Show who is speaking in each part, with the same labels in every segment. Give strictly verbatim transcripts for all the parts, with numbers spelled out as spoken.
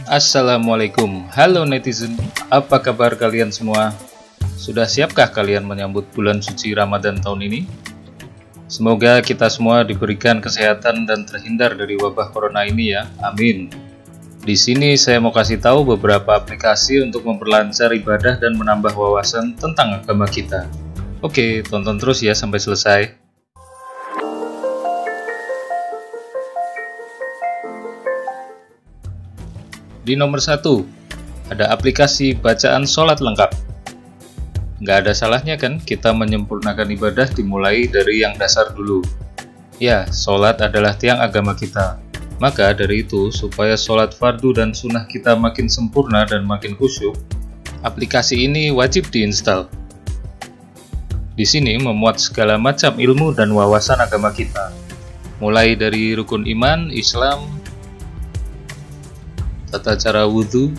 Speaker 1: Assalamualaikum, halo netizen, apa kabar kalian semua? Sudah siapkah kalian menyambut bulan suci Ramadan tahun ini? Semoga kita semua diberikan kesehatan dan terhindar dari wabah corona ini ya, amin. Di sini saya mau kasih tahu beberapa aplikasi untuk memperlancar ibadah dan menambah wawasan tentang agama kita. Oke, tonton terus ya sampai selesai. Di nomor satu, ada aplikasi bacaan sholat lengkap. Nggak ada salahnya kan kita menyempurnakan ibadah dimulai dari yang dasar dulu. Ya, sholat adalah tiang agama kita. Maka dari itu, supaya sholat fardu dan sunnah kita makin sempurna dan makin khusyuk, aplikasi ini wajib diinstal. Di sini memuat segala macam ilmu dan wawasan agama kita. Mulai dari rukun iman, Islam, tata cara wudhu,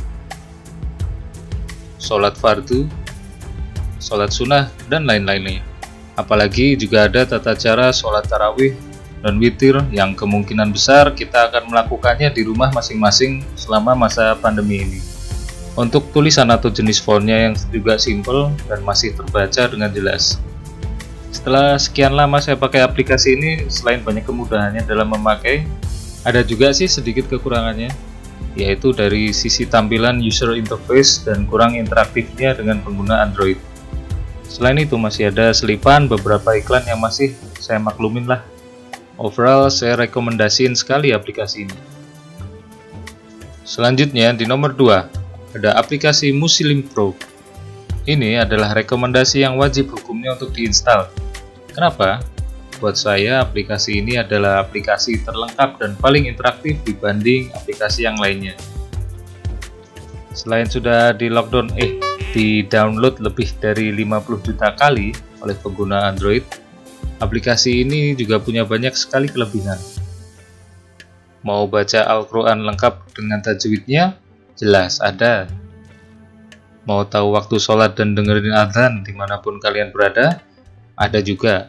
Speaker 1: sholat fardu, sholat sunnah, dan lain-lainnya. Apalagi juga ada tata cara sholat tarawih dan witir yang kemungkinan besar kita akan melakukannya di rumah masing-masing selama masa pandemi ini. Untuk tulisan atau jenis fontnya yang juga simple dan masih terbaca dengan jelas. Setelah sekian lama saya pakai aplikasi ini, selain banyak kemudahannya dalam memakai, ada juga sih sedikit kekurangannya, yaitu dari sisi tampilan user interface dan kurang interaktifnya dengan pengguna Android. Selain itu masih ada selipan beberapa iklan yang masih saya maklumin lah. Overall saya rekomendasiin sekali aplikasi ini. Selanjutnya di nomor dua, ada aplikasi Muslim Pro. Ini adalah rekomendasi yang wajib hukumnya untuk diinstal. Kenapa? Buat saya aplikasi ini adalah aplikasi terlengkap dan paling interaktif dibanding aplikasi yang lainnya. Selain sudah di lockdown, eh, di download lebih dari lima puluh juta kali oleh pengguna Android, aplikasi ini juga punya banyak sekali kelebihan. Mau baca Al-Quran lengkap dengan tajwidnya? Jelas ada. Mau tahu waktu sholat dan dengerin adzan dimanapun kalian berada? Ada juga.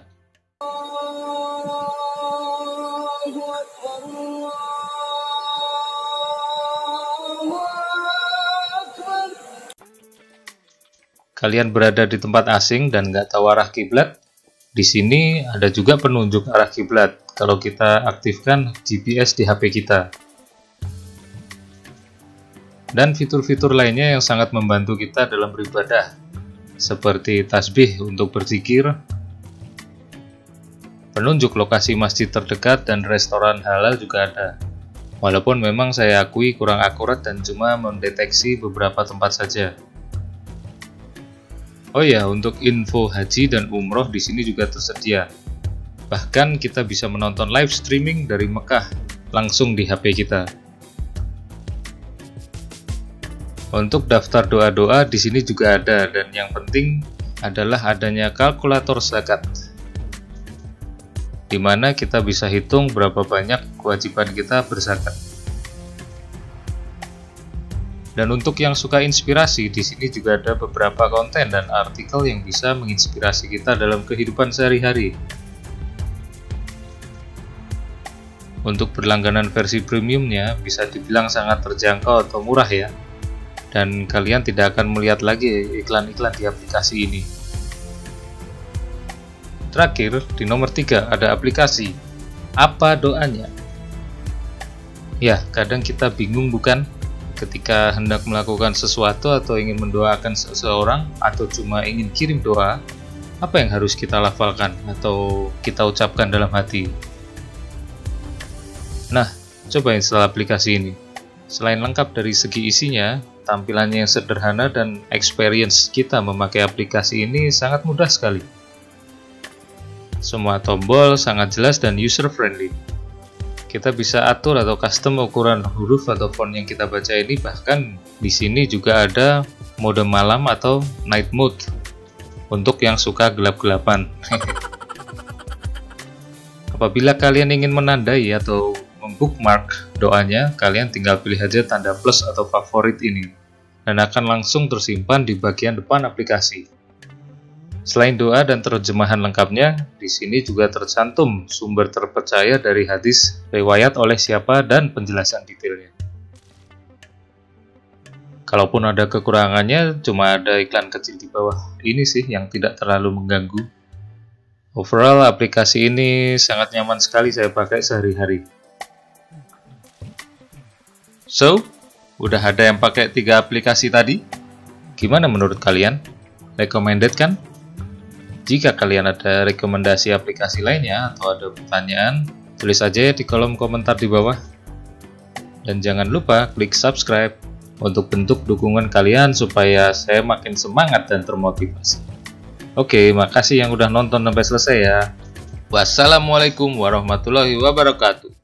Speaker 1: Kalian berada di tempat asing dan nggak tahu arah kiblat? Di sini ada juga penunjuk arah kiblat kalau kita aktifkan G P S di H P kita. Dan fitur-fitur lainnya yang sangat membantu kita dalam beribadah, seperti tasbih untuk berzikir, penunjuk lokasi masjid terdekat dan restoran halal juga ada. Walaupun memang saya akui kurang akurat dan cuma mendeteksi beberapa tempat saja. Oh ya, untuk info haji dan umroh di sini juga tersedia. Bahkan kita bisa menonton live streaming dari Mekah langsung di H P kita. Untuk daftar doa-doa di sini juga ada, dan yang penting adalah adanya kalkulator zakat, di mana kita bisa hitung berapa banyak kewajiban kita berzakat. Dan untuk yang suka inspirasi, di sini juga ada beberapa konten dan artikel yang bisa menginspirasi kita dalam kehidupan sehari-hari. Untuk berlangganan versi premiumnya bisa dibilang sangat terjangkau atau murah ya. Dan kalian tidak akan melihat lagi iklan-iklan di aplikasi ini. Terakhir, di nomor tiga ada aplikasi Apa Doanya? Ya, kadang kita bingung bukan? Ketika hendak melakukan sesuatu atau ingin mendoakan seseorang atau cuma ingin kirim doa, apa yang harus kita lafalkan atau kita ucapkan dalam hati? Nah, coba install aplikasi ini. Selain lengkap dari segi isinya, tampilannya yang sederhana dan experience kita memakai aplikasi ini sangat mudah sekali. Semua tombol sangat jelas dan user friendly. Kita bisa atur atau custom ukuran huruf atau font yang kita baca ini, bahkan di sini juga ada mode malam atau night mode untuk yang suka gelap-gelapan. Apabila kalian ingin menandai atau membookmark doanya, kalian tinggal pilih aja tanda plus atau favorit ini dan akan langsung tersimpan di bagian depan aplikasi. Selain doa dan terjemahan lengkapnya, di sini juga tercantum sumber terpercaya dari hadis, riwayat oleh siapa, dan penjelasan detailnya. Kalaupun ada kekurangannya, cuma ada iklan kecil di bawah ini sih yang tidak terlalu mengganggu. Overall, aplikasi ini sangat nyaman sekali saya pakai sehari-hari. So, udah ada yang pakai tiga aplikasi tadi? Gimana menurut kalian? Recommended kan? Jika kalian ada rekomendasi aplikasi lainnya atau ada pertanyaan, tulis aja ya di kolom komentar di bawah. Dan jangan lupa klik subscribe untuk bentuk dukungan kalian supaya saya makin semangat dan termotivasi. Oke, makasih yang udah nonton sampai selesai ya. Wassalamualaikum warahmatullahi wabarakatuh.